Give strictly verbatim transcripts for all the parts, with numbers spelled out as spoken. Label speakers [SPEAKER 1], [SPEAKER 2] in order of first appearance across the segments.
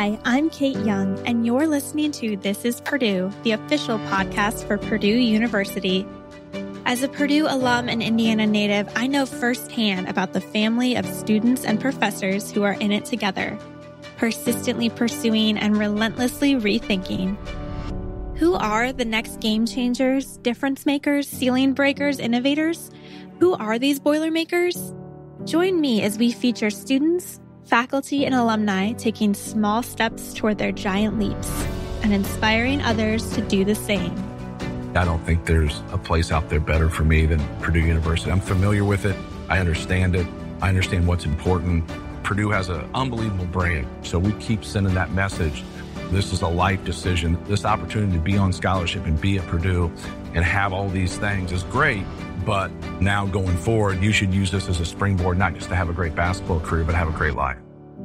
[SPEAKER 1] Hi, I'm Kate Young, and you're listening to This is Purdue, the official podcast for Purdue University. As a Purdue alum and Indiana native, I know firsthand about the family of students and professors who are in it together, persistently pursuing and relentlessly rethinking. Who are the next game changers, difference makers, ceiling breakers, innovators? Who are these Boilermakers? Join me as we feature students, faculty, and alumni taking small steps toward their giant leaps and inspiring others to do the same.
[SPEAKER 2] I don't think there's a place out there better for me than Purdue University. I'm familiar with it. I understand it. I understand what's important. Purdue has an unbelievable brand, so we keep sending that message. This is a life decision. This opportunity to be on scholarship and be at Purdue and have all these things is great, but now going forward, you should use this as a springboard, not just to have a great basketball career, but have a great life.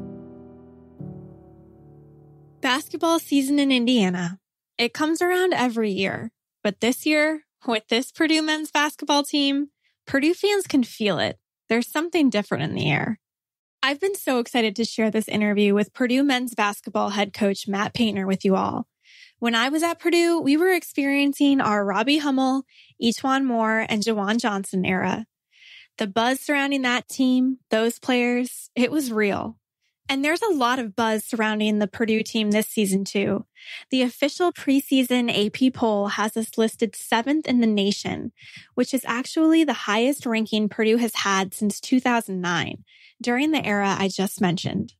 [SPEAKER 1] Basketball season in Indiana. It comes around every year, but this year, with this Purdue men's basketball team, Purdue fans can feel it. There's something different in the air. I've been so excited to share this interview with Purdue men's basketball head coach Matt Painter with you all. When I was at Purdue, we were experiencing our Robbie Hummel, E'Twaun Moore, and Jawan Johnson era. The buzz surrounding that team, those players, it was real. And there's a lot of buzz surrounding the Purdue team this season, too. The official preseason A P poll has us listed seventh in the nation, which is actually the highest ranking Purdue has had since two thousand nine, during the era I just mentioned.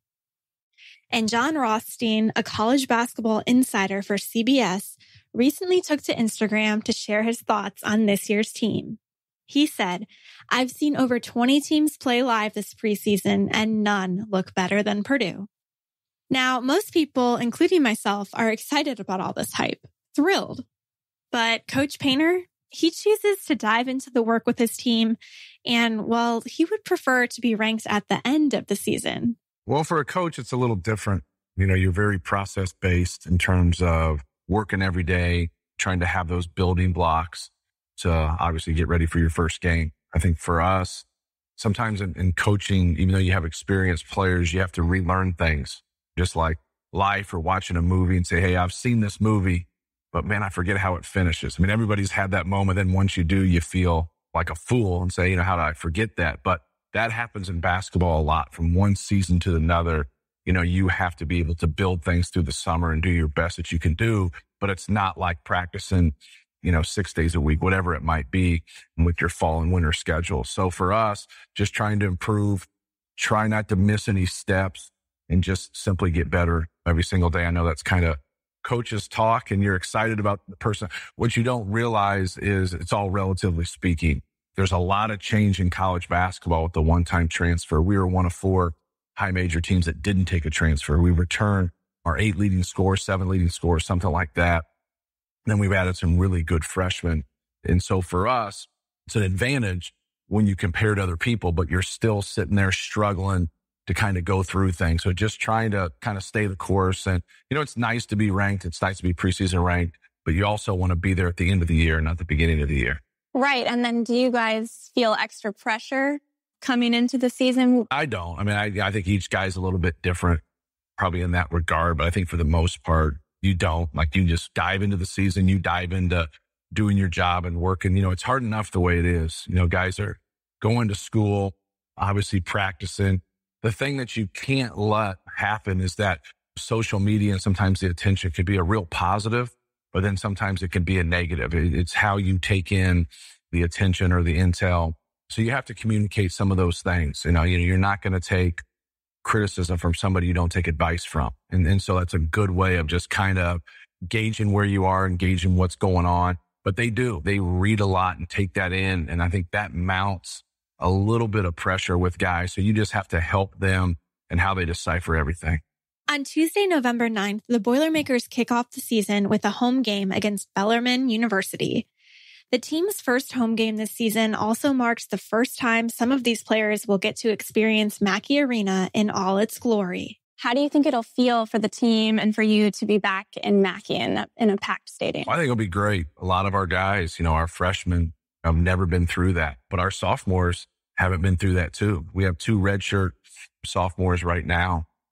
[SPEAKER 1] And John Rothstein, a college basketball insider for C B S, recently took to Instagram to share his thoughts on this year's team. He said, "I've seen over twenty teams play live this preseason, and none look better than Purdue." Now, most people, including myself, are excited about all this hype, thrilled. But Coach Painter, he chooses to dive into the work with his team, and, well, he would prefer to be ranked at the end of the season.
[SPEAKER 2] Well, for a coach, it's a little different. You know, you're very process-based in terms of working every day, trying to have those building blocks to obviously get ready for your first game. I think for us, sometimes in, in coaching, even though you have experienced players, you have to relearn things, just like life or watching a movie and say, hey, I've seen this movie, but man, I forget how it finishes. I mean, everybody's had that moment. Then once you do, you feel like a fool and say, you know, how did I forget that? But that happens in basketball a lot. From one season to another, you know, you have to be able to build things through the summer and do your best that you can do. But it's not like practicing, you know, six days a week, whatever it might be with your fall and winter schedule. So for us, just trying to improve, try not to miss any steps and just simply get better every single day. I know that's kind of coaches talk and you're excited about the person. What you don't realize is it's all relatively speaking. There's a lot of change in college basketball with the one-time transfer. We were one of four high major teams that didn't take a transfer. We returned our eight leading scorers, seven leading scorers, something like that. Then we've added some really good freshmen. And so for us, it's an advantage when you compare to other people, but you're still sitting there struggling to kind of go through things. So just trying to kind of stay the course. And, you know, it's nice to be ranked. It's nice to be preseason ranked, but you also want to be there at the end of the year, not the beginning of the year.
[SPEAKER 3] Right. And then do you guys feel extra pressure coming into the season?
[SPEAKER 2] I don't. I mean, I, I think each guy's a little bit different probably in that regard, but I think for the most part, you don't. Like, you just dive into the season, you dive into doing your job and working. You know, it's hard enough the way it is. You know, guys are going to school, obviously practicing. The thing that you can't let happen is that social media and sometimes the attention could be a real positive, but then sometimes it can be a negative. It's how you take in the attention or the intel. So you have to communicate some of those things. You know, you're not going to take criticism from somebody you don't take advice from. And, and so that's a good way of just kind of gauging where you are and gauging what's going on. But they do. They read a lot and take that in. And I think that mounts a little bit of pressure with guys. So you just have to help them and how they decipher everything.
[SPEAKER 1] On Tuesday, November ninth, the Boilermakers kick off the season with a home game against Bellarmine University. The team's first home game this season also marks the first time some of these players will get to experience Mackey Arena in all its glory.
[SPEAKER 3] How do you think it'll feel for the team and for you to be back in Mackey in a, in a packed stadium?
[SPEAKER 2] I think it'll be great. A lot of our guys, you know, our freshmen have never been through that, but our sophomores haven't been through that too. We have two redshirt sophomores right now.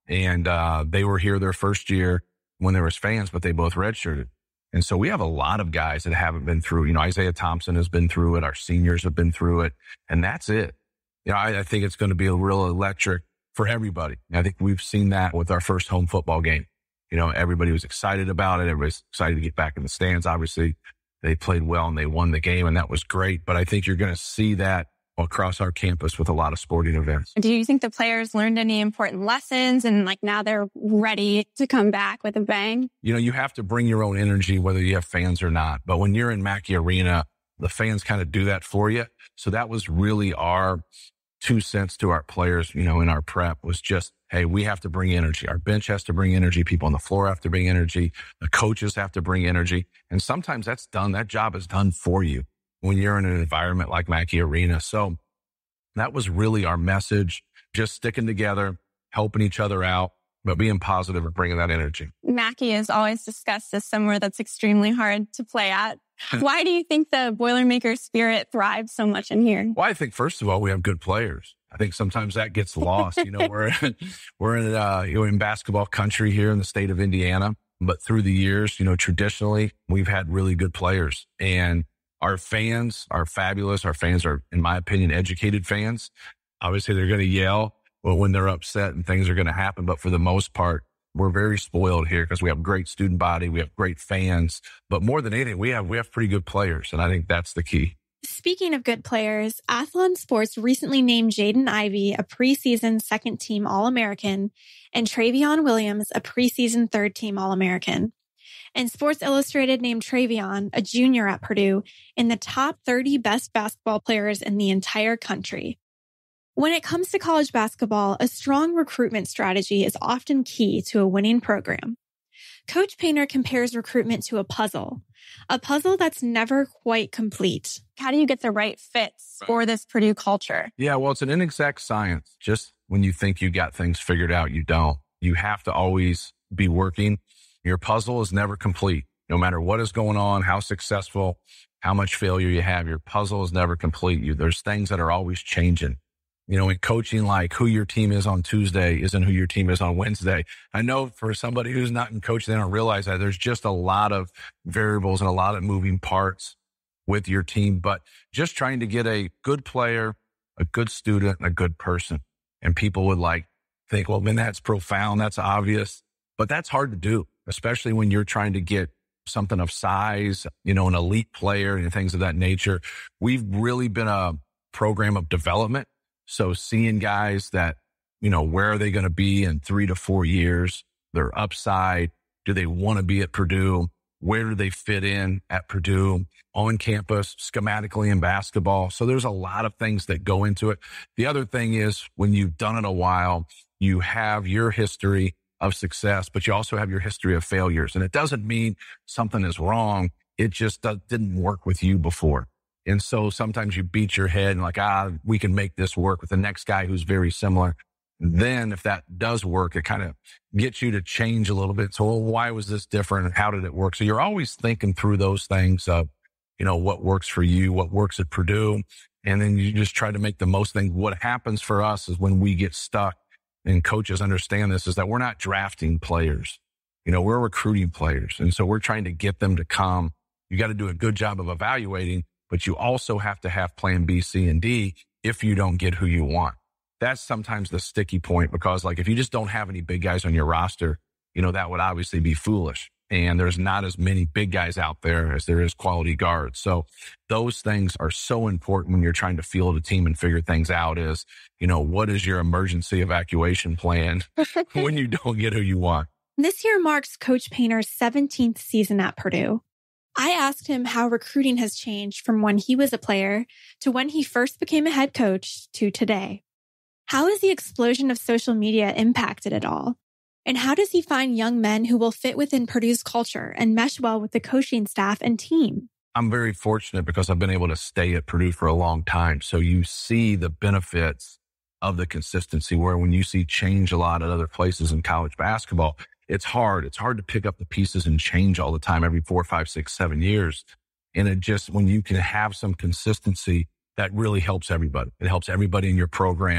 [SPEAKER 2] And uh, they were here their first year when there was fans, but they both redshirted. And so we have a lot of guys that haven't been through, you know, Isaiah Thompson has been through it. Our seniors have been through it. And that's it. You know, I, I think it's going to be a real electric for everybody. And I think we've seen that with our first home football game. You know, everybody was excited about it. Everybody's excited to get back in the stands. Obviously, they played well and they won the game, and that was great. But I think you're going to see that across our campus with a lot of sporting events.
[SPEAKER 3] Do you think the players learned any important lessons and like now they're ready to come back with a bang?
[SPEAKER 2] You know, you have to bring your own energy, whether you have fans or not. But when you're in Mackey Arena, the fans kind of do that for you. So that was really our two cents to our players, you know, in our prep was just, hey, we have to bring energy. Our bench has to bring energy. People on the floor have to bring energy. The coaches have to bring energy. And sometimes that's done. That job is done for you when you're in an environment like Mackey Arena. So that was really our message, just sticking together, helping each other out, but being positive and bringing that energy.
[SPEAKER 3] Mackey is always discussed as somewhere that's extremely hard to play at. Why do you think the Boilermaker spirit thrives so much in here?
[SPEAKER 2] Well, I think, first of all, we have good players. I think sometimes that gets lost. You know, we're, we're in, uh, you know, in basketball country here in the state of Indiana, but through the years, you know, traditionally, we've had really good players. And our fans are fabulous. Our fans are, in my opinion, educated fans. Obviously, they're going to yell when they're upset and things are going to happen. But for the most part, we're very spoiled here because we have great student body. We have great fans. But more than anything, we have we have pretty good players. And I think that's the key.
[SPEAKER 1] Speaking of good players, Athlon Sports recently named Jaden Ivey a preseason second-team All-American and Travion Williams a preseason third-team All-American. And Sports Illustrated named Travion, a junior at Purdue, in the top thirty best basketball players in the entire country. When it comes to college basketball, a strong recruitment strategy is often key to a winning program. Coach Painter compares recruitment to a puzzle, a puzzle that's never quite complete.
[SPEAKER 3] How do you get the right fits for this Purdue culture?
[SPEAKER 2] Yeah, well, it's an inexact science. Just when you think you got things figured out, you don't. You have to always be working. Your puzzle is never complete. No matter what is going on, how successful, how much failure you have, your puzzle is never complete. You, there's things that are always changing. You know, in coaching, like who your team is on Tuesday isn't who your team is on Wednesday. I know for somebody who's not in coaching, they don't realize that there's just a lot of variables and a lot of moving parts with your team, but just trying to get a good player, a good student, and a good person. And people would like think, well, then that's profound. That's obvious, but that's hard to do, especially when you're trying to get something of size, you know, an elite player and things of that nature. We've really been a program of development. So seeing guys that, you know, where are they going to be in three to four years, their upside, do they want to be at Purdue? Where do they fit in at Purdue, on campus, schematically in basketball? So there's a lot of things that go into it. The other thing is when you've done it a while, you have your history of success, but you also have your history of failures. And it doesn't mean something is wrong. It just does, didn't work with you before. And so sometimes you beat your head and like, ah, we can make this work with the next guy who's very similar. Then if that does work, it kind of gets you to change a little bit. So well, why was this different? And how did it work? So you're always thinking through those things of, you know, what works for you, what works at Purdue. And then you just try to make the most thing. What happens for us is when we get stuck, and coaches understand this, is that we're not drafting players. You know, we're recruiting players. And so we're trying to get them to come. You got to do a good job of evaluating, but you also have to have plan B, C, and D if you don't get who you want. That's sometimes the sticky point because like if you just don't have any big guys on your roster, you know, that would obviously be foolish. And there's not as many big guys out there as there is quality guards. So those things are so important when you're trying to field a team and figure things out is, you know, what is your emergency evacuation plan when you don't get who you want?
[SPEAKER 1] This year marks Coach Painter's seventeenth season at Purdue. I asked him how recruiting has changed from when he was a player to when he first became a head coach to today. How has the explosion of social media impacted it all? And how does he find young men who will fit within Purdue's culture and mesh well with the coaching staff and team?
[SPEAKER 2] I'm very fortunate because I've been able to stay at Purdue for a long time. So you see the benefits of the consistency where when you see change a lot at other places in college basketball, it's hard. It's hard to pick up the pieces and change all the time every four, five, six, seven years. And it just, when you can have some consistency, that really helps everybody. It helps everybody in your program.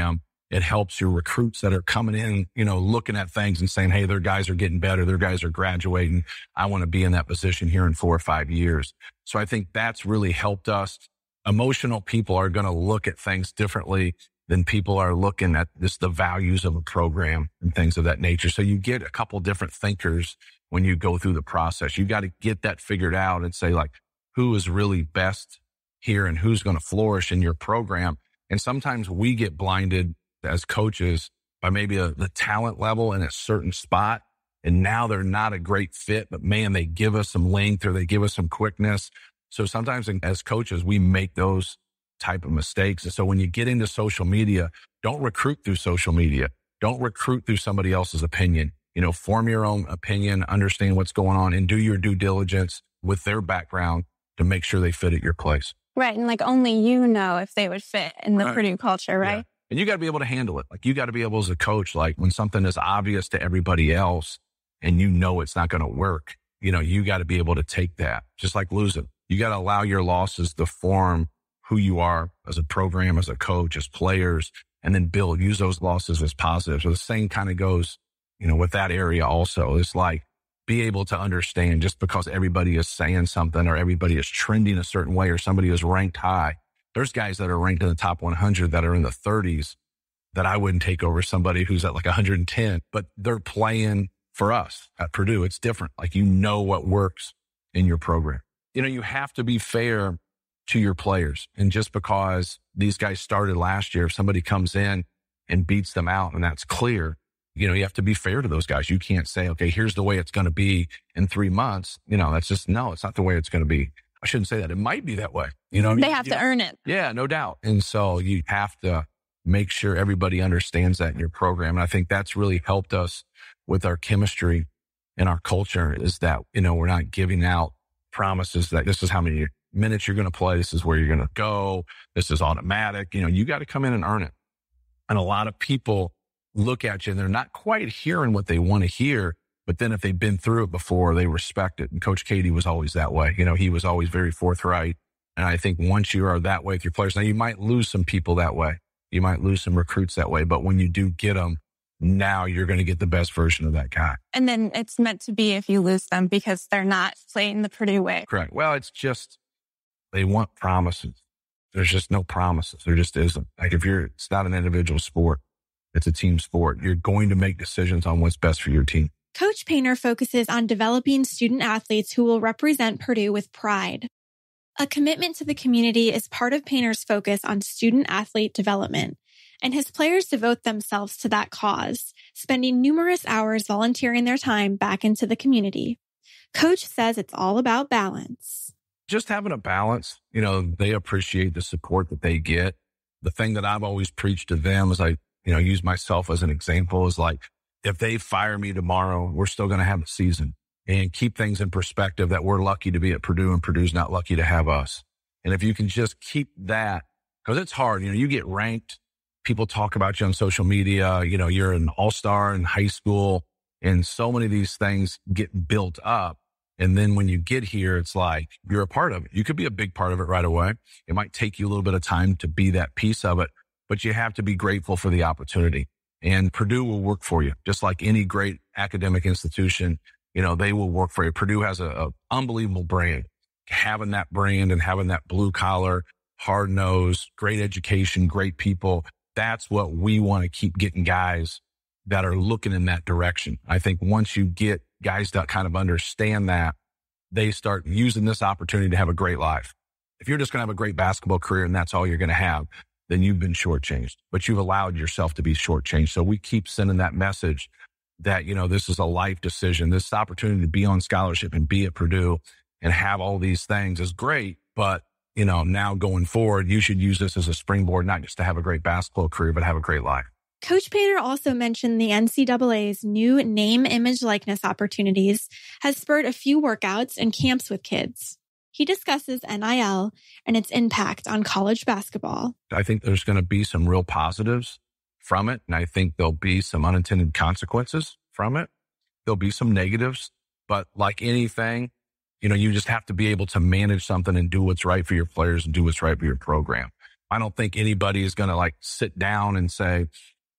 [SPEAKER 2] It helps your recruits that are coming in, you know, looking at things and saying, hey, their guys are getting better. Their guys are graduating. I want to be in that position here in four or five years. So I think that's really helped us. Emotional people are going to look at things differently than people are looking at this, the values of a program and things of that nature. So you get a couple different thinkers when you go through the process. You got to get that figured out and say, like, who is really best here and who's going to flourish in your program. And sometimes we get blinded as coaches by maybe a, the talent level in a certain spot. And now they're not a great fit, but man, they give us some length or they give us some quickness. So sometimes as coaches, we make those type of mistakes. And so when you get into social media, don't recruit through social media. Don't recruit through somebody else's opinion. You know, form your own opinion, understand what's going on, and do your due diligence with their background to make sure they fit at your place.
[SPEAKER 3] Right. And like only you know if they would fit in the
[SPEAKER 2] right.
[SPEAKER 3] Purdue culture, right?
[SPEAKER 2] Yeah. And you got to be able to handle it. Like you got to be able as a coach, like when something is obvious to everybody else and you know it's not going to work, you know, you got to be able to take that, just like losing. You got to allow your losses to form who you are as a program, as a coach, as players, and then build, use those losses as positives. So the same kind of goes, you know, with that area also. It's like be able to understand just because everybody is saying something or everybody is trending a certain way or somebody is ranked high. There's guys that are ranked in the top one hundred that are in the thirties that I wouldn't take over somebody who's at like one hundred ten, but they're playing for us at Purdue. It's different. Like, you know what works in your program. You know, you have to be fair to your players. And just because these guys started last year, if somebody comes in and beats them out and that's clear, you know, you have to be fair to those guys. You can't say, okay, here's the way it's going to be in three months. You know, that's just, no, it's not the way it's going to be. I shouldn't say that. It might be that way. You know,
[SPEAKER 3] they have
[SPEAKER 2] you
[SPEAKER 3] to
[SPEAKER 2] know?
[SPEAKER 3] earn it.
[SPEAKER 2] Yeah, no doubt. And so you have to make sure everybody understands that in your program. And I think that's really helped us with our chemistry and our culture, is that, you know, we're not giving out promises that this is how many minutes you're going to play. This is where you're going to go. This is automatic. You know, you got to come in and earn it. And a lot of people look at you and they're not quite hearing what they want to hear. But then if they've been through it before, they respect it. And Coach Keady was always that way. You know, he was always very forthright. And I think once you are that way with your players, now you might lose some people that way. You might lose some recruits that way. But when you do get them, now you're going to get the best version of that guy.
[SPEAKER 3] And then it's meant to be if you lose them because they're not playing the Purdue way.
[SPEAKER 2] Correct. Well, it's just, they want promises. There's just no promises. There just isn't. Like if you're, it's not an individual sport. It's a team sport. You're going to make decisions on what's best for your team.
[SPEAKER 1] Coach Painter focuses on developing student athletes who will represent Purdue with pride. A commitment to the community is part of Painter's focus on student athlete development, and his players devote themselves to that cause, spending numerous hours volunteering their time back into the community. Coach says it's all about balance.
[SPEAKER 2] Just having a balance, you know, they appreciate the support that they get. The thing that I've always preached to them is I, you know, use myself as an example is like, if they fire me tomorrow, we're still going to have a season, and keep things in perspective that we're lucky to be at Purdue and Purdue's not lucky to have us. And if you can just keep that, because it's hard, you know, you get ranked, people talk about you on social media, you know, you're an all-star in high school, and so many of these things get built up. And then when you get here, it's like you're a part of it. You could be a big part of it right away. It might take you a little bit of time to be that piece of it, but you have to be grateful for the opportunity. And Purdue will work for you, just like any great academic institution. You know, they will work for you. Purdue has a, a unbelievable brand. Having that brand and having that blue collar, hard nose, great education, great people. That's what we want to keep getting guys that are looking in that direction. I think once you get guys that kind of understand that, they start using this opportunity to have a great life. If you're just going to have a great basketball career and that's all you're going to have, then you've been shortchanged, but you've allowed yourself to be shortchanged. So we keep sending that message that, you know, this is a life decision. This opportunity to be on scholarship and be at Purdue and have all these things is great. But, you know, now going forward, you should use this as a springboard, not just to have a great basketball career, but have a great life.
[SPEAKER 1] Coach Painter also mentioned the N C double A's new name, image, likeness opportunities has spurred a few workouts and camps with kids. He discusses N I L and its impact on college basketball.
[SPEAKER 2] I think there's going to be some real positives from it. And I think there'll be some unintended consequences from it. There'll be some negatives, but like anything, you know, you just have to be able to manage something and do what's right for your players and do what's right for your program. I don't think anybody is going to like sit down and say,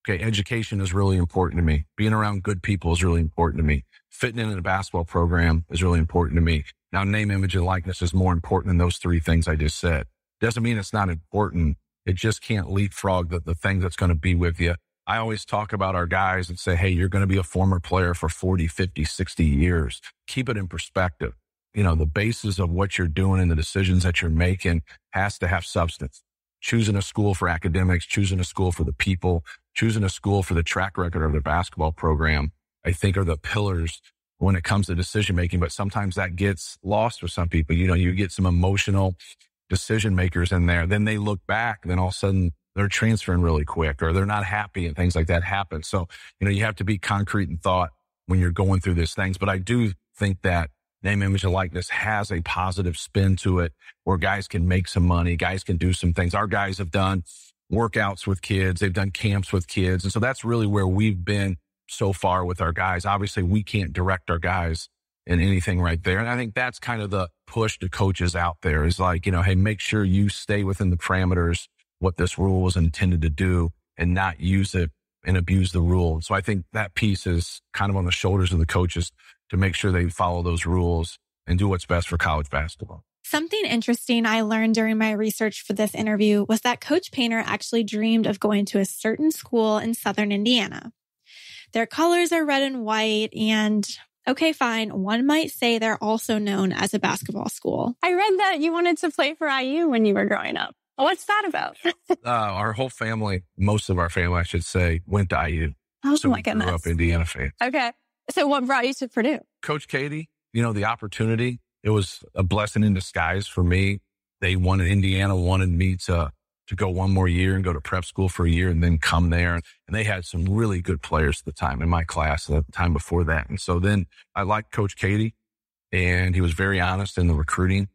[SPEAKER 2] Okay, education is really important to me. Being around good people is really important to me. Fitting in a basketball program is really important to me. Now, name, image, and likeness is more important than those three things I just said. Doesn't mean it's not important. It just can't leapfrog the, the thing that's going to be with you. I always talk about our guys and say, hey, you're going to be a former player for forty, fifty, sixty years. Keep it in perspective. You know, the basis of what you're doing and the decisions that you're making has to have substance. Choosing a school for academics, choosing a school for the people, choosing a school for the track record of their basketball program, I think are the pillars when it comes to decision making. But sometimes that gets lost for some people. You know, you get some emotional decision makers in there. Then they look back, and then all of a sudden they're transferring really quick, or they're not happy, and things like that happen. So, you know, you have to be concrete in thought when you're going through these things. But I do think that name, image, and likeness has a positive spin to it where guys can make some money. Guys can do some things. Our guys have done workouts with kids. They've done camps with kids. And so that's really where we've been so far with our guys. Obviously, we can't direct our guys in anything right there. And I think that's kind of the push to coaches out there is like, you know, hey, make sure you stay within the parameters, what this rule was intended to do, and not use it and abuse the rule. So I think that piece is kind of on the shoulders of the coaches to make sure they follow those rules and do what's best for college basketball.
[SPEAKER 1] Something interesting I learned during my research for this interview was that Coach Painter actually dreamed of going to a certain school in Southern Indiana. Their colors are red and white, and okay, fine, one might say they're also known as a basketball school.
[SPEAKER 3] I read that you wanted to play for I U when you were growing up. What's that about?
[SPEAKER 2] uh, our whole family, most of our family, I should say, went to I U.
[SPEAKER 3] Oh,
[SPEAKER 2] so
[SPEAKER 3] my
[SPEAKER 2] we
[SPEAKER 3] goodness.
[SPEAKER 2] grew up Indiana fans.
[SPEAKER 3] Okay. So what brought you to Purdue?
[SPEAKER 2] Coach Keady, you know, the opportunity, it was a blessing in disguise for me. They wanted, Indiana wanted me to, to go one more year and go to prep school for a year and then come there. And they had some really good players at the time in my class at the time before that. And so then I liked Coach Keady, and he was very honest in the recruiting.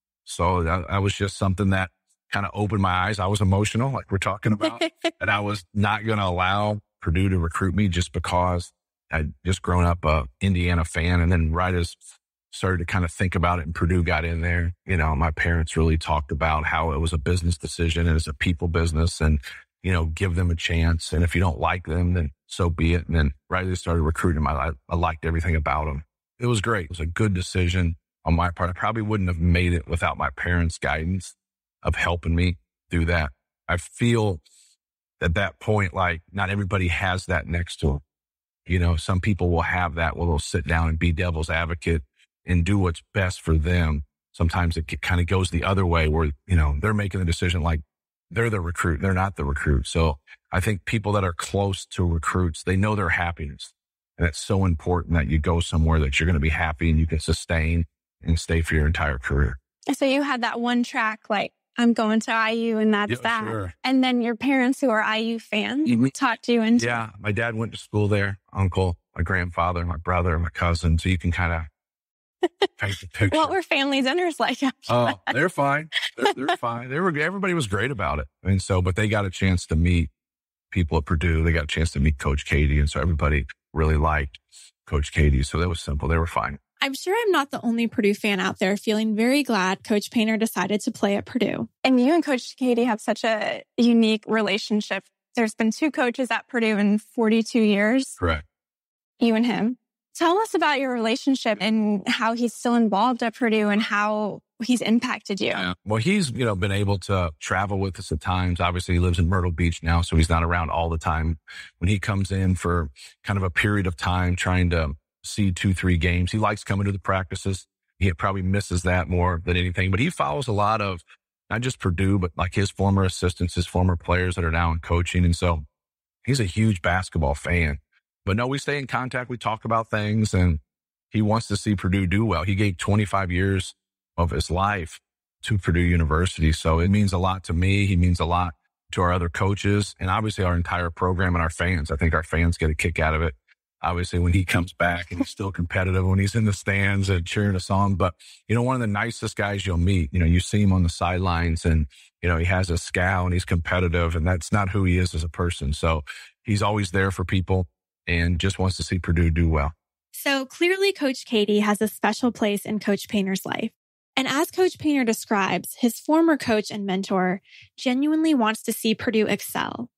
[SPEAKER 2] So that, that was just something that kind of opened my eyes. I was emotional, like we're talking about, and I was not going to allow Purdue to recruit me just because I'd just grown up a Indiana fan. And then right as started to kind of think about it and Purdue got in there, you know, my parents really talked about how it was a business decision and it's a people business, and, you know, give them a chance. And if you don't like them, then so be it. And then right as they started recruiting them, I, I liked everything about them. It was great. It was a good decision on my part. I probably wouldn't have made it without my parents' guidance of helping me through that. I feel at that point, like not everybody has that next to them. You know, some people will have that where they'll sit down and be devil's advocate and do what's best for them. Sometimes it kind of goes the other way where, you know, they're making the decision like they're the recruit. They're not the recruit. So I think people that are close to recruits, they know their happiness. And it's so important that you go somewhere that you're going to be happy and you can sustain and stay for your entire career.
[SPEAKER 3] So you had that one track, like, I'm going to I U and that's
[SPEAKER 2] yeah,
[SPEAKER 3] that.
[SPEAKER 2] Sure.
[SPEAKER 3] And then your parents who are I U fans mm-hmm. talked you into
[SPEAKER 2] Yeah, my dad went to school there, uncle, my grandfather, my brother, my cousin. So you can kind of paint the picture.
[SPEAKER 3] What were family dinners like?
[SPEAKER 2] Oh, they're fine. They're, they're fine. They were, everybody was great about it. And so, but they got a chance to meet people at Purdue. They got a chance to meet Coach Keady. And so everybody really liked Coach Keady. So that was simple. They were fine.
[SPEAKER 1] I'm sure I'm not the only Purdue fan out there feeling very glad Coach Painter decided to play at Purdue.
[SPEAKER 3] And you and Coach Keady have such a unique relationship. There's been two coaches at Purdue in forty-two years.
[SPEAKER 2] Correct.
[SPEAKER 3] You and him. Tell us about your relationship and how he's still involved at Purdue and how he's impacted you.
[SPEAKER 2] Yeah. Well, he's, you know, been able to travel with us at times. Obviously, he lives in Myrtle Beach now, so he's not around all the time. When he comes in for kind of a period of time trying to see two, three games. He likes coming to the practices. He probably misses that more than anything, but he follows a lot of not just Purdue, but like his former assistants, his former players that are now in coaching. And so he's a huge basketball fan, but no, we stay in contact. We talk about things, and he wants to see Purdue do well. He gave twenty-five years of his life to Purdue University. So it means a lot to me. He means a lot to our other coaches and obviously our entire program and our fans. I think our fans get a kick out of it. Obviously, when he comes back and he's still competitive, when he's in the stands and cheering us on. But, you know, one of the nicest guys you'll meet, you know, you see him on the sidelines and, you know, he has a scowl and he's competitive, and that's not who he is as a person. So he's always there for people and just wants to see Purdue do well.
[SPEAKER 1] So clearly, Coach Keady has a special place in Coach Painter's life. And as Coach Painter describes, his former coach and mentor genuinely wants to see Purdue excel.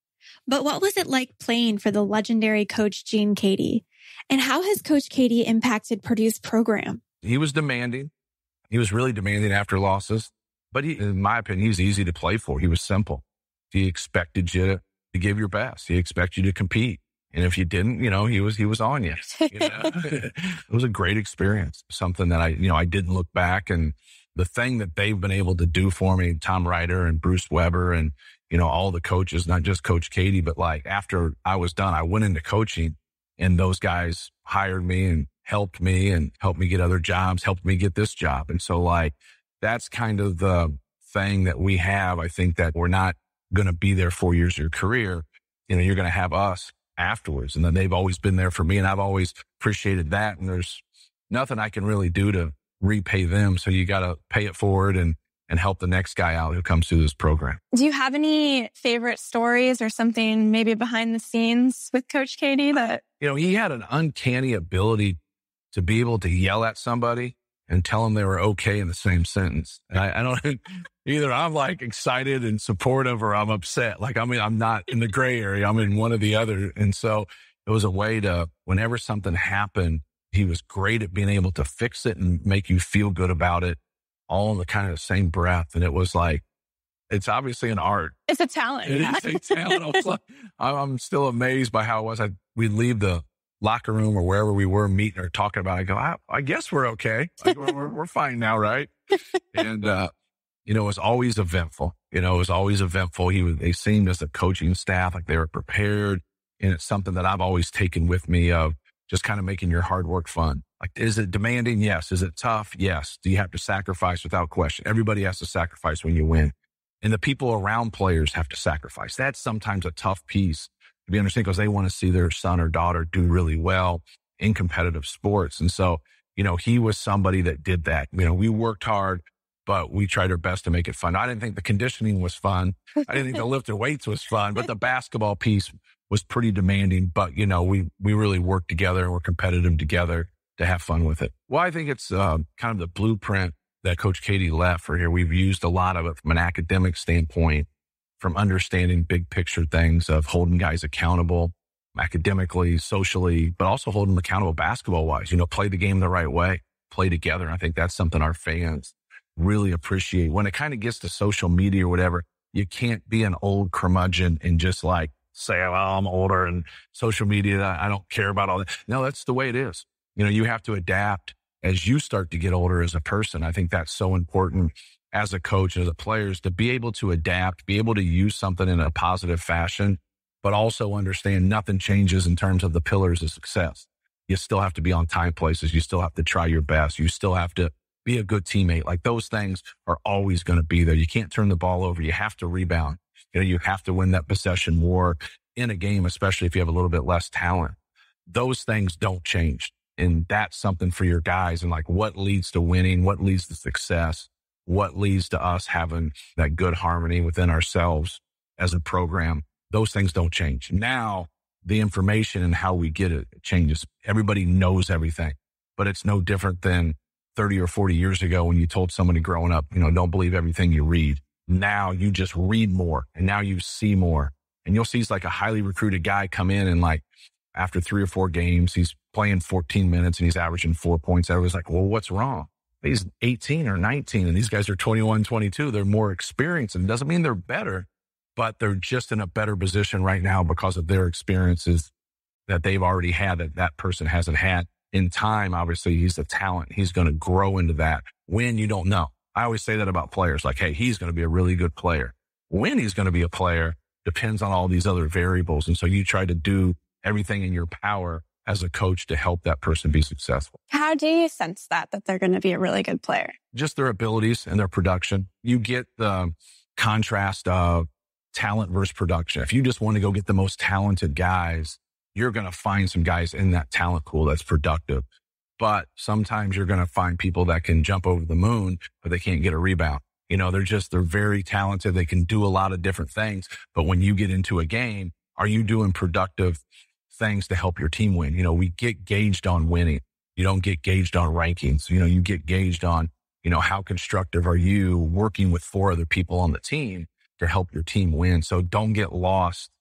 [SPEAKER 1] But what was it like playing for the legendary coach Gene Keady? And how has Coach Keady impacted Purdue's program?
[SPEAKER 2] He was demanding. He was really demanding after losses. But he, in my opinion, he was easy to play for. He was simple. He expected you to give your best. He expected you to compete. And if you didn't, you know, he was, he was on you. you know? It was a great experience. Something that I, you know, I didn't look back. And the thing that they've been able to do for me, Tom Ryder and Bruce Weber and, you know, all the coaches, not just Coach Keady, but like after I was done, I went into coaching and those guys hired me and helped me and helped me get other jobs, helped me get this job. And so like, that's kind of the thing that we have. I think that we're not going to be there four years of your career. You know, you're going to have us afterwards. And then they've always been there for me. And I've always appreciated that. And there's nothing I can really do to repay them. So you got to pay it forward and, and help the next guy out who comes through this program.
[SPEAKER 3] Do you have any favorite stories or something maybe behind the scenes with Coach Keady that?
[SPEAKER 2] You know, he had an uncanny ability to be able to yell at somebody and tell them they were okay in the same sentence. And I, I don't, either I'm like excited and supportive or I'm upset. Like, I mean, I'm not in the gray area. I'm in one or the other. And so it was a way to, whenever something happened, he was great at being able to fix it and make you feel good about it all in the kind of the same breath. And it was like, it's obviously an art.
[SPEAKER 3] It's a talent.
[SPEAKER 2] It is a talent. I was like, I'm still amazed by how it was. I, we'd leave the locker room or wherever we were meeting or talking about it. I go, I, I guess we're okay. Like, we're, we're, we're fine now, right? And, uh, you know, it was always eventful. You know, it was always eventful. He was, they seemed as a coaching staff, like they were prepared. And it's something that I've always taken with me of just kind of making your hard work fun. Like, is it demanding? Yes. Is it tough? Yes. Do you have to sacrifice? Without question. Everybody has to sacrifice when you win. And the people around players have to sacrifice. That's sometimes a tough piece to be understood because they want to see their son or daughter do really well in competitive sports. And so, you know, he was somebody that did that. You know, we worked hard, but we tried our best to make it fun. I didn't think the conditioning was fun. I didn't think the lifting weights was fun, but the basketball piece was pretty demanding. But, you know, we, we really worked together and we're competitive together to have fun with it. Well, I think it's uh, kind of the blueprint that Coach Keady left for here. We've used a lot of it from an academic standpoint, from understanding big picture things of holding guys accountable academically, socially, but also holding them accountable basketball wise. You know, play the game the right way, play together. I think that's something our fans really appreciate. When it kind of gets to social media or whatever, you can't be an old curmudgeon and just like say, well, I'm older and social media, I don't care about all that. No, that's the way it is. You know, you have to adapt as you start to get older as a person. I think that's so important as a coach and as a player is to be able to adapt, be able to use something in a positive fashion, but also understand nothing changes in terms of the pillars of success. You still have to be on time places. You still have to try your best. You still have to be a good teammate. Like those things are always going to be there. You can't turn the ball over. You have to rebound. You know, you have to win that possession war in a game, especially if you have a little bit less talent. Those things don't change. And that's something for your guys. And like what leads to winning, what leads to success, what leads to us having that good harmony within ourselves as a program. Those things don't change. Now, the information and how we get it changes. Everybody knows everything, but it's no different than thirty or forty years ago when you told somebody growing up, you know, don't believe everything you read. Now you just read more and now you see more. And you'll see he's like a highly recruited guy come in and like after three or four games, he's playing fourteen minutes and he's averaging four points. Everybody's like, well, what's wrong? He's eighteen or nineteen and these guys are twenty-one, twenty-two. They're more experienced and it doesn't mean they're better, but they're just in a better position right now because of their experiences that they've already had that that person hasn't had. In time, obviously, he's a talent. He's going to grow into that. When, you don't know. I always say that about players, like, hey, he's going to be a really good player. When he's going to be a player depends on all these other variables. And so you try to do everything in your power as a coach to help that person be successful.
[SPEAKER 3] How do you sense that, that they're going to be a really good player?
[SPEAKER 2] Just their abilities and their production. You get the contrast of talent versus production. If you just want to go get the most talented guys, you're going to find some guys in that talent pool that's productive. But sometimes you're going to find people that can jump over the moon, but they can't get a rebound. You know, they're just, they're very talented. They can do a lot of different things. But when you get into a game, are you doing productive things to help your team win? You know, we get gauged on winning. You don't get gauged on rankings. You know, you get gauged on, you know, how constructive are you working with four other people on the team to help your team win? So don't get lost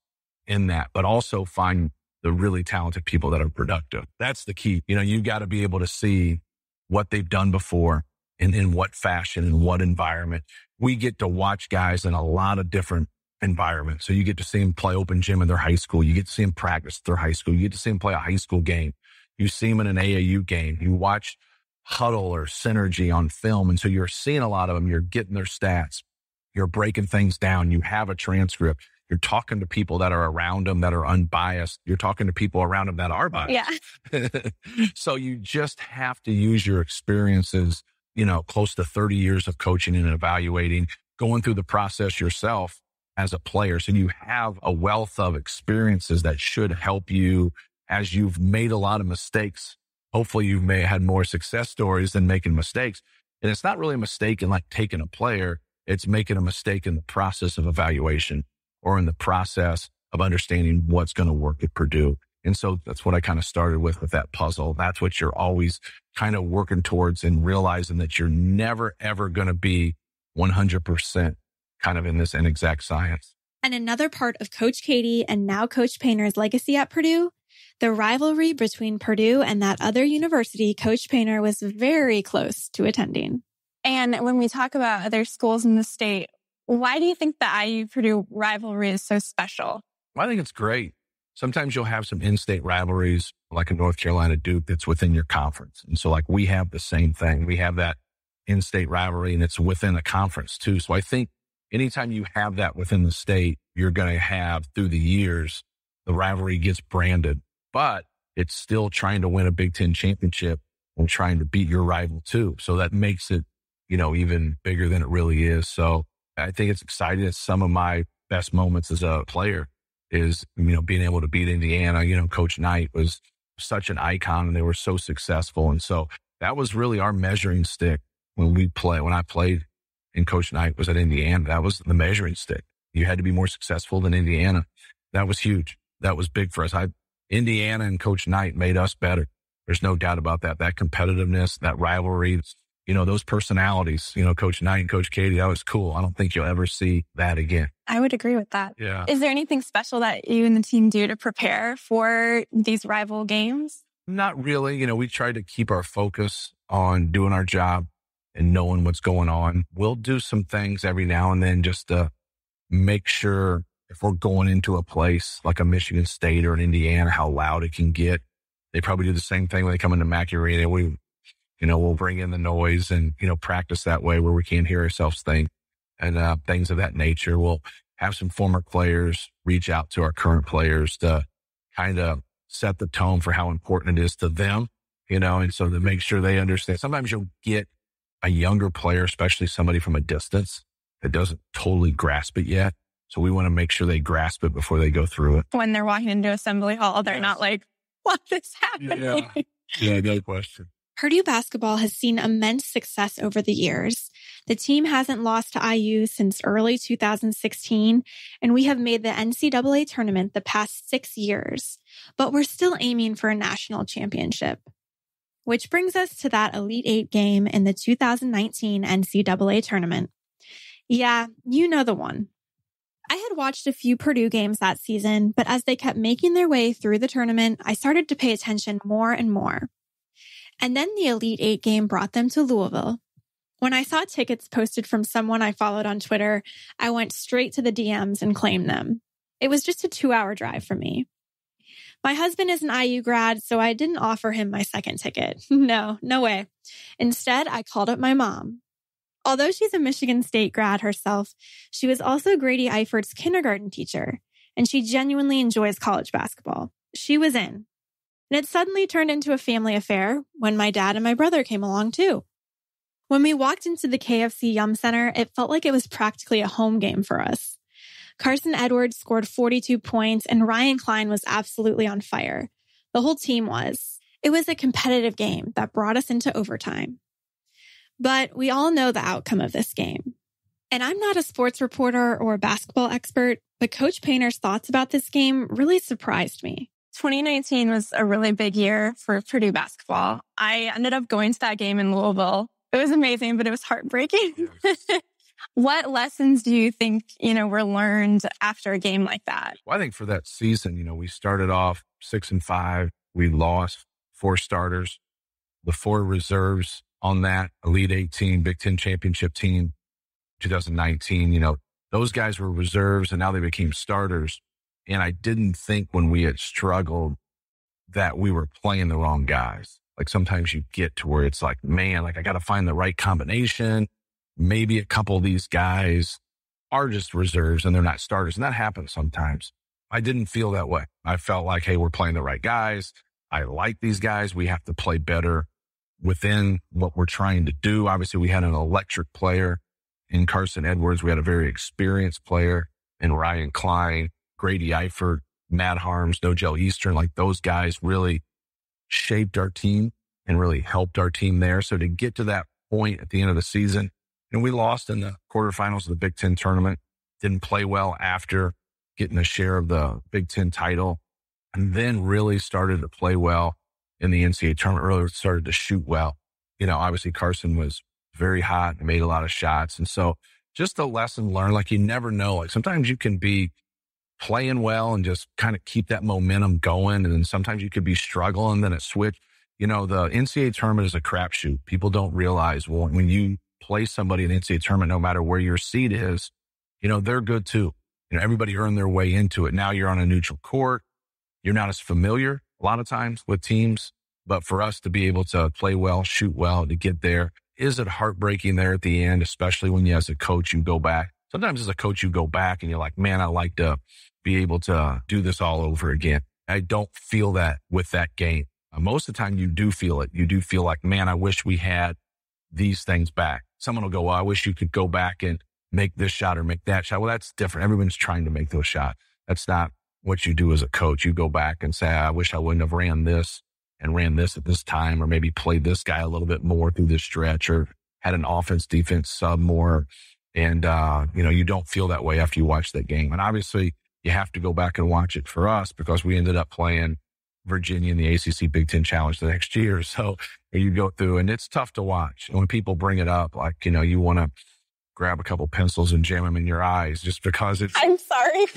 [SPEAKER 2] in that, but also find the really talented people that are productive. That's the key. You know, you got to be able to see what they've done before and in what fashion and what environment. We get to watch guys in a lot of different environments. So you get to see them play open gym in their high school. You get to see them practice their high school. You get to see them play a high school game. You see them in an A A U game. You watch huddle or synergy on film. And so you're seeing a lot of them. You're getting their stats. You're breaking things down. You have a transcript. You're talking to people that are around them that are unbiased. You're talking to people around them that are biased.
[SPEAKER 3] Yeah.
[SPEAKER 2] So you just have to use your experiences, you know, close to thirty years of coaching and evaluating, going through the process yourself as a player. So you have a wealth of experiences that should help you as you've made a lot of mistakes. Hopefully you may have had more success stories than making mistakes. And it's not really a mistake in like taking a player. It's making a mistake in the process of evaluation or in the process of understanding what's going to work at Purdue. And so that's what I kind of started with, with that puzzle. That's what you're always kind of working towards and realizing that you're never, ever going to be one hundred percent kind of in this inexact science.
[SPEAKER 1] And another part of Coach Keady and now Coach Painter's legacy at Purdue, the rivalry between Purdue and that other university Coach Painter was very close to attending.
[SPEAKER 3] And when we talk about other schools in the state, why do you think the I U-Purdue rivalry is so special?
[SPEAKER 2] Well, I think it's great. Sometimes you'll have some in-state rivalries like a North Carolina Duke that's within your conference. And so like we have the same thing. We have that in-state rivalry and it's within a conference too. So I think anytime you have that within the state, you're going to have through the years, the rivalry gets branded, but it's still trying to win a Big Ten championship and trying to beat your rival too. So that makes it, you know, even bigger than it really is. So I think it's exciting. It's some of my best moments as a player is, you know, being able to beat Indiana. You know, Coach Knight was such an icon and they were so successful. And so that was really our measuring stick when we play, when I played and Coach Knight was at Indiana. That was the measuring stick. You had to be more successful than Indiana. That was huge. That was big for us. I, Indiana and Coach Knight made us better. There's no doubt about that. That competitiveness, that rivalry, you know, those personalities, you know, Coach Knight and Coach Keady, that was cool. I don't think you'll ever see that again.
[SPEAKER 3] I would agree with that.
[SPEAKER 2] Yeah.
[SPEAKER 3] Is there anything special that you and the team do to prepare for these rival games?
[SPEAKER 2] Not really. You know, we try to keep our focus on doing our job and knowing what's going on. We'll do some things every now and then just to make sure if we're going into a place like a Michigan State or an Indiana, how loud it can get. They probably do the same thing when they come into Mackey Arena. We, you know, we'll bring in the noise and, you know, practice that way where we can't hear ourselves think and uh, things of that nature. We'll have some former players reach out to our current players to kind of set the tone for how important it is to them, you know, and so to make sure they understand. Sometimes you'll get a younger player, especially somebody from a distance that doesn't totally grasp it yet. So we want to make sure they grasp it before they go through it.
[SPEAKER 3] When they're walking into Assembly Hall, they're
[SPEAKER 2] Yes.
[SPEAKER 3] not like, what is happening?
[SPEAKER 2] Yeah, yeah, no question.
[SPEAKER 1] Purdue basketball has seen immense success over the years. The team hasn't lost to I U since early two thousand sixteen, and we have made the N C double A tournament the past six years, but we're still aiming for a national championship. Which brings us to that Elite Eight game in the two thousand nineteen N C double A tournament. Yeah, you know the one. I had watched a few Purdue games that season, but as they kept making their way through the tournament, I started to pay attention more and more. And then the Elite Eight game brought them to Louisville. When I saw tickets posted from someone I followed on Twitter, I went straight to the D Ms and claimed them. It was just a two-hour drive for me. My husband is an I U grad, so I didn't offer him my second ticket. No, no way. Instead, I called up my mom. Although she's a Michigan State grad herself, she was also Grady Eifert's kindergarten teacher, and she genuinely enjoys college basketball. She was in. And it suddenly turned into a family affair when my dad and my brother came along too. When we walked into the K F C Yum Center, it felt like it was practically a home game for us. Carson Edwards scored forty-two points and Ryan Klein was absolutely on fire. The whole team was. It was a competitive game that brought us into overtime. But we all know the outcome of this game. And I'm not a sports reporter or a basketball expert, but Coach Painter's thoughts about this game really surprised me.
[SPEAKER 3] twenty nineteen was a really big year for Purdue basketball. I ended up going to that game in Louisville. It was amazing, but it was heartbreaking. What lessons do you think, you know, were learned after a game like that?
[SPEAKER 2] Well, I think for that season, you know, we started off six and five. We lost four starters, the four reserves on that Elite Eight team, Big Ten championship team, twenty nineteen. You know, those guys were reserves and now they became starters. And I didn't think when we had struggled that we were playing the wrong guys. Like sometimes you get to where it's like, man, like I got to find the right combination. Maybe a couple of these guys are just reserves and they're not starters. And that happens sometimes. I didn't feel that way. I felt like, hey, we're playing the right guys. I like these guys. We have to play better within what we're trying to do. Obviously, we had an electric player in Carson Edwards. We had a very experienced player in Ryan Klein, Grady Eifert, Matt Harms, Nogel Eastern. Like those guys really shaped our team and really helped our team there. So to get to that point at the end of the season, and we lost in the quarterfinals of the Big Ten tournament, didn't play well after getting a share of the Big Ten title, and then really started to play well in the N C double A tournament, really started to shoot well. You know, obviously Carson was very hot and made a lot of shots. And so just a lesson learned, like you never know, like sometimes you can be playing well and just kind of keep that momentum going. And then sometimes you could be struggling, then it switch. You know, the N C double A tournament is a crapshoot. People don't realize, well, when you play somebody in the N C double A tournament, no matter where your seed is, you know, they're good too. You know, everybody earned their way into it. Now you're on a neutral court. You're not as familiar a lot of times with teams, but for us to be able to play well, shoot well, to get there, is it heartbreaking there at the end, especially when you, as a coach, you go back. Sometimes as a coach, you go back and you're like, man, I like to be able to do this all over again. I don't feel that with that game. Uh, most of the time you do feel it. You do feel like, man, I wish we had these things back. Someone will go, well, I wish you could go back and make this shot or make that shot. Well, that's different. Everyone's trying to make those shots. That's not what you do as a coach. You go back and say, I wish I wouldn't have ran this and ran this at this time, or maybe played this guy a little bit more through this stretch, or had an offense defense sub more. And, uh, you know, you don't feel that way after you watch that game. And obviously you have to go back and watch it for us because we ended up playing Virginia in the A C C Big Ten Challenge the next year. So you go through and it's tough to watch. And when people bring it up, like, you know, you want to grab a couple pencils and jam them in your eyes just because it's,
[SPEAKER 3] I'm sorry.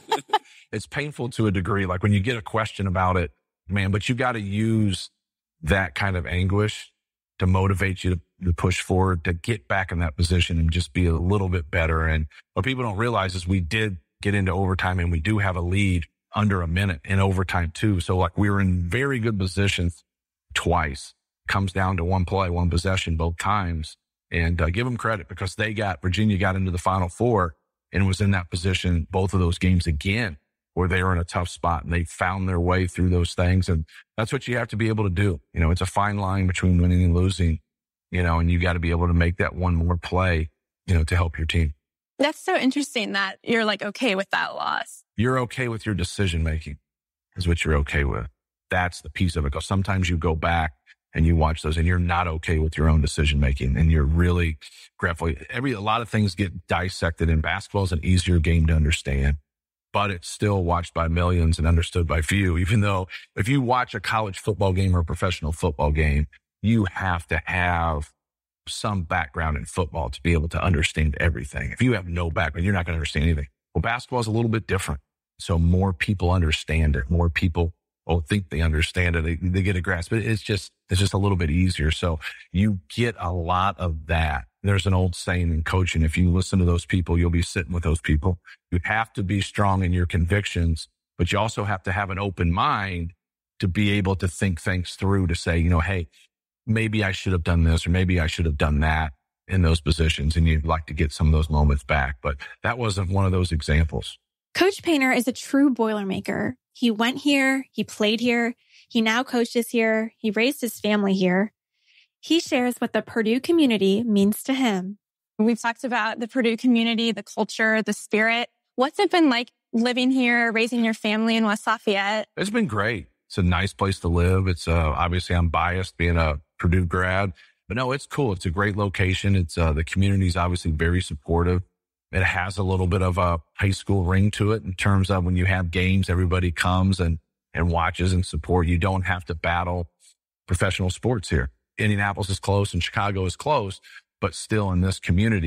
[SPEAKER 2] it's painful to a degree. Like when you get a question about it, man, but you got to use that kind of anguish to motivate you to, to push forward, to get back in that position and just be a little bit better. And what people don't realize is we did get into overtime and we do have a lead under a minute in overtime too. So like we were in very good positions twice. Comes down to one play, one possession both times. And uh, give them credit because they got, Virginia got into the Final Four and was in that position both of those games again where they were in a tough spot and they found their way through those things. And that's what you have to be able to do. You know, it's a fine line between winning and losing, you know, and you got to be able to make that one more play, you know, to help your team.
[SPEAKER 3] That's so interesting that you're like, okay with that loss.
[SPEAKER 2] You're okay with your decision making is what you're okay with. That's the piece of it. Because sometimes you go back and you watch those and you're not okay with your own decision making and you're really grateful. Every, a lot of things get dissected, and basketball is an easier game to understand, but it's still watched by millions and understood by few. Even though if you watch a college football game or a professional football game, you have to have some background in football to be able to understand everything. If you have no background, you're not going to understand anything. Well, basketball is a little bit different. So more people understand it. More people oh, think they understand it. They, they get a grasp, but it's just, it's just a little bit easier. So you get a lot of that. There's an old saying in coaching, if you listen to those people, you'll be sitting with those people. You have to be strong in your convictions, but you also have to have an open mind to be able to think things through, to say, you know, hey, maybe I should have done this, or maybe I should have done that in those positions. And you'd like to get some of those moments back, but that wasn't one of those examples.
[SPEAKER 1] Coach Painter is a true Boilermaker. He went here, he played here, he now coaches here, he raised his family here. He shares what the Purdue community means to him.
[SPEAKER 3] We've talked about the Purdue community, the culture, the spirit. What's it been like living here, raising your family in West Lafayette?
[SPEAKER 2] It's been great. It's a nice place to live. It's uh, obviously I'm biased being a Purdue grad, but no, it's cool. It's a great location. It's uh, the community is obviously very supportive. It has a little bit of a high school ring to it in terms of when you have games, everybody comes and, and watches and support. You don't have to battle professional sports here. Indianapolis is close and Chicago is close, but still in this community,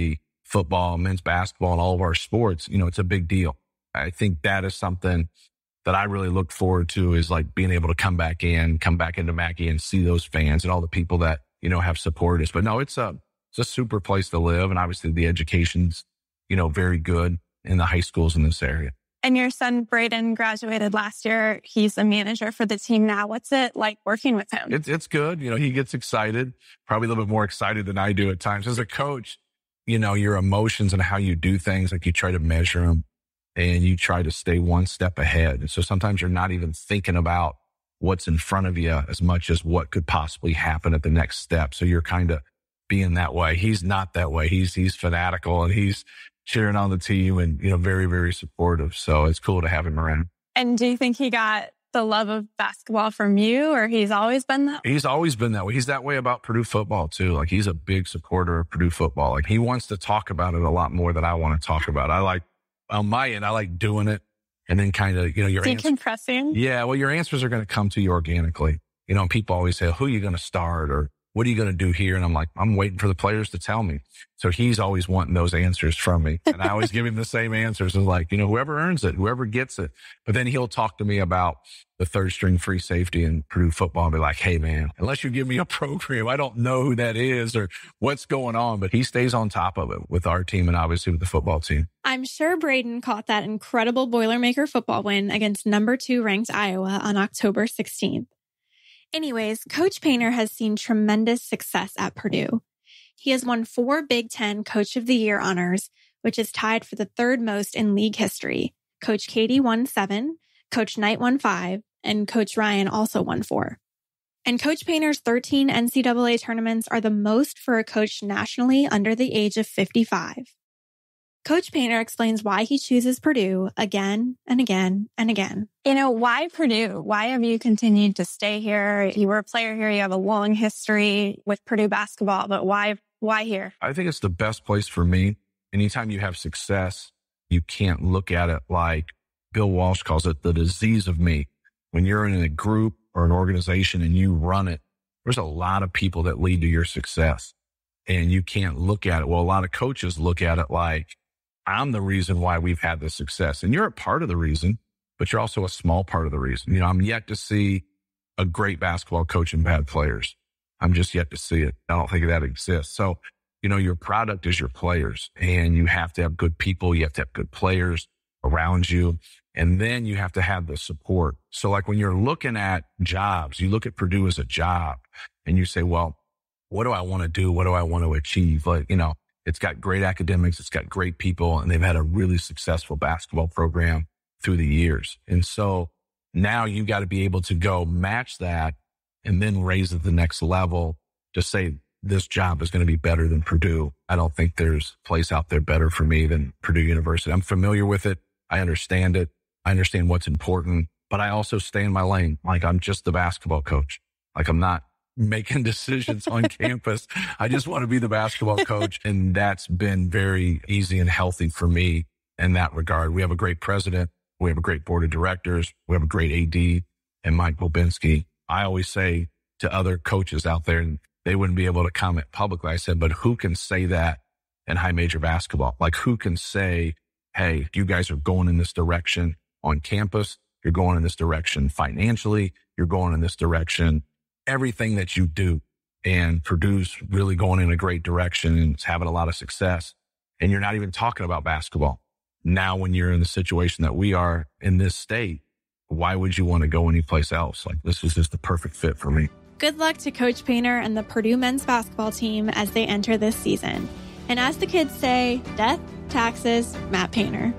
[SPEAKER 2] football, men's basketball, and all of our sports, you know, it's a big deal. I think that is something that I really look forward to, is like being able to come back in, come back into Mackey and see those fans and all the people that, you know, have supported us. But no, it's a, it's a super place to live. And obviously the education's, you know, very good in the high schools in this area.
[SPEAKER 3] And your son, Braden, graduated last year. He's a manager for the team now. What's it like working with him?
[SPEAKER 2] It's, it's good. You know, he gets excited, probably a little bit more excited than I do at times. As a coach, you know, your emotions and how you do things, like you try to measure them and you try to stay one step ahead. And so sometimes you're not even thinking about what's in front of you as much as what could possibly happen at the next step. So you're kind of being that way. He's not that way. He's, he's fanatical and he's cheering on the team and, you know, very, very supportive. So it's cool to have him around.
[SPEAKER 3] And do you think he got the love of basketball from you, or he's always been that way?
[SPEAKER 2] He's always been that way. He's that way about Purdue football too. Like he's a big supporter of Purdue football. Like he wants to talk about it a lot more than I want to talk about. I like, on my end, I like doing it and then kind of, you know, your
[SPEAKER 3] decompressing.
[SPEAKER 2] Answer, yeah. Well, your answers are going to come to you organically. You know, people always say, who are you going to start or what are you going to do here? And I'm like, I'm waiting for the players to tell me. So he's always wanting those answers from me. And I always give him the same answers. It's like, you know, whoever earns it, whoever gets it. But then he'll talk to me about the third string free safety in Purdue football and be like, hey man, unless you give me a program, I don't know who that is or what's going on. But he stays on top of it with our team and obviously with the football team.
[SPEAKER 1] I'm sure Braden caught that incredible Boilermaker football win against number two ranked Iowa on October sixteenth. Anyways, Coach Painter has seen tremendous success at Purdue. He has won four Big Ten Coach of the Year honors, which is tied for the third most in league history. Coach Keady won seven, Coach Knight won five, and Coach Ryan also won four. And Coach Painter's thirteen N C double A tournaments are the most for a coach nationally under the age of fifty-five. Coach Painter explains why he chooses Purdue again and again and again.
[SPEAKER 3] You know, why Purdue? Why have you continued to stay here? You were a player here. You have a long history with Purdue basketball, but why, why here?
[SPEAKER 2] I think it's the best place for me. Anytime you have success, you can't look at it like Bill Walsh calls it the disease of me. When you're in a group or an organization and you run it, there's a lot of people that lead to your success and you can't look at it. Well, a lot of coaches look at it like, I'm the reason why we've had this success. And you're a part of the reason, but you're also a small part of the reason. You know, I'm yet to see a great basketball coach and bad players. I'm just yet to see it. I don't think that exists. So, you know, your product is your players and you have to have good people. You have to have good players around you. And then you have to have the support. So like when you're looking at jobs, you look at Purdue as a job and you say, well, what do I want to do? What do I want to achieve? Like, you know, it's got great academics. It's got great people and they've had a really successful basketball program through the years. And so now you got to be able to go match that and then raise it to the next level to say this job is going to be better than Purdue. I don't think there's a place out there better for me than Purdue University. I'm familiar with it. I understand it. I understand what's important, but I also stay in my lane. Like I'm just the basketball coach. Like I'm not making decisions on campus. I just want to be the basketball coach. And that's been very easy and healthy for me in that regard. We have a great president. We have a great board of directors. We have a great A D and Mike Bobinski. I always say to other coaches out there, and they wouldn't be able to comment publicly. I said, but who can say that in high major basketball? Like who can say, hey, you guys are going in this direction on campus. You're going in this direction financially. You're going in this direction everything that you do. And Purdue's really going in a great direction and it's having a lot of success. And you're not even talking about basketball. Now, when you're in the situation that we are in this state, why would you want to go anyplace else? Like this is just the perfect fit for me.
[SPEAKER 1] Good luck to Coach Painter and the Purdue men's basketball team as they enter this season. And as the kids say, death, taxes, Matt Painter.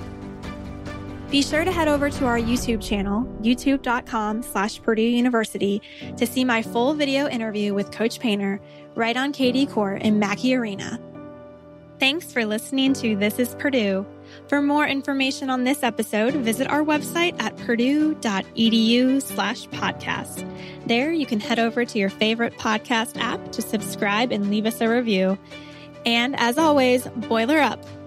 [SPEAKER 1] Be sure to head over to our YouTube channel, youtube.com slash Purdue University, to see my full video interview with Coach Painter right on Keady Court in Mackey Arena. Thanks for listening to This is Purdue. For more information on this episode, visit our website at purdue.edu slash podcast. There you can head over to your favorite podcast app to subscribe and leave us a review. And as always, boiler up.